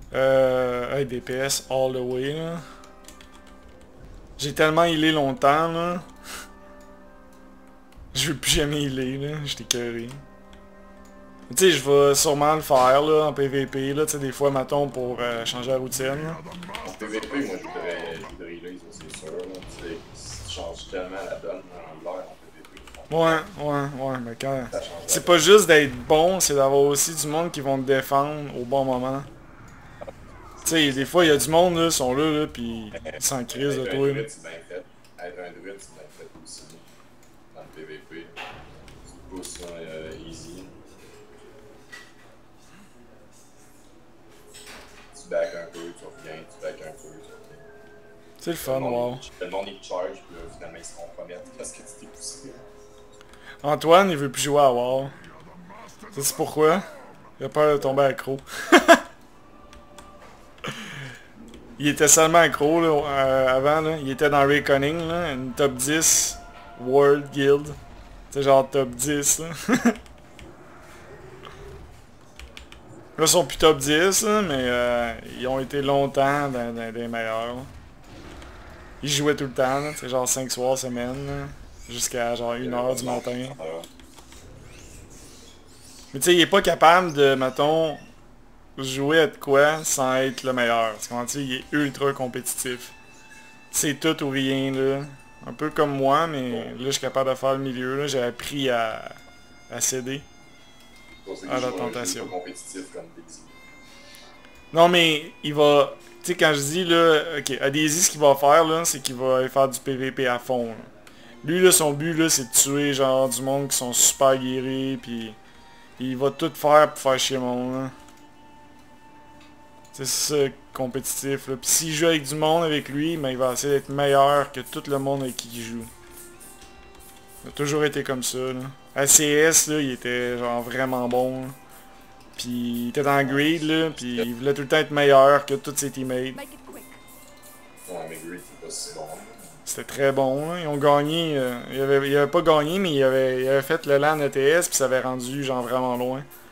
Hey, DPS all the way, là. J'ai tellement healé longtemps, là. Je veux plus jamais healer, là. J'étais écœuré. Tu sais, je vais sûrement le faire, là, en PVP, là. Tu sais, des fois, mettons, pour changer la routine, là. En PVP, moi, je voudrais release, c'est sûr. Là. Tu changes tellement la donne en l'air en PVP. Ouais, mais quand... Ça change la C'est donne. pas juste d'être bon, c'est d'avoir aussi du monde qui vont te défendre au bon moment. Tu sais, des fois, il y a du monde, là, ils sont là, pis ils s'en crisent de Être un toi, là. druide, c'est bien fait. Être un druide, c'est bien fait aussi. Dans le PVP. Tu te pousses easy. Tu back un peu, tu reviens, tu back un peu, tu reviens. C'est le fun, wow. Le monde il te charge, puis là, finalement ils se compromettent parce que tu t'es poussé. Antoine, il veut plus jouer à WoW. C'est pourquoi? Il a peur de tomber accro. Il était seulement accro, là, avant, là. Il était dans Reckoning, là, une top 10 World Guild. C'est genre top 10, là. Là, ils sont plus top 10, là, mais ils ont été longtemps dans les meilleurs, là. Ils jouaient tout le temps, là, c'est genre 5 soirs semaine, là, jusqu'à genre Il y 1 avait heure pas du de monde matin. qui s'en va. Mais tu sais, il est pas capable de, mettons, jouer à de quoi sans être le meilleur. Parce que, tu sais, il est ultra compétitif. C'est tout ou rien, là. Un peu comme moi, mais Bon, là, je suis capable de faire le milieu, là. J'ai appris à céder c'est pour ça à qu'il la joue un jeu tentation. pas compétitif comme Daisy. Non, mais il va... Tu sais, quand je dis, là, ok, à Daisy, ce qu'il va faire, là, c'est qu'il va aller faire du PVP à fond, là. Lui, là, son but, là, c'est de tuer, genre, du monde qui sont super guéris, puis il va tout faire pour faire chier le monde, là. C'est ça, compétitif, là. Puis s'il joue avec du monde avec lui, ben, il va essayer d'être meilleur que tout le monde avec qui il joue. Il a toujours été comme ça, là. À CS, là, il était, genre, vraiment bon, là. Puis il était dans le greed, là, puis il voulait tout le temps être meilleur que tous ses teammates. Ouais, mais Greed, c'est pas si bon. C'était très bon, hein. Ils ont gagné, il avait pas gagné, mais il avait fait le LAN ETS, puis ça avait rendu genre vraiment loin.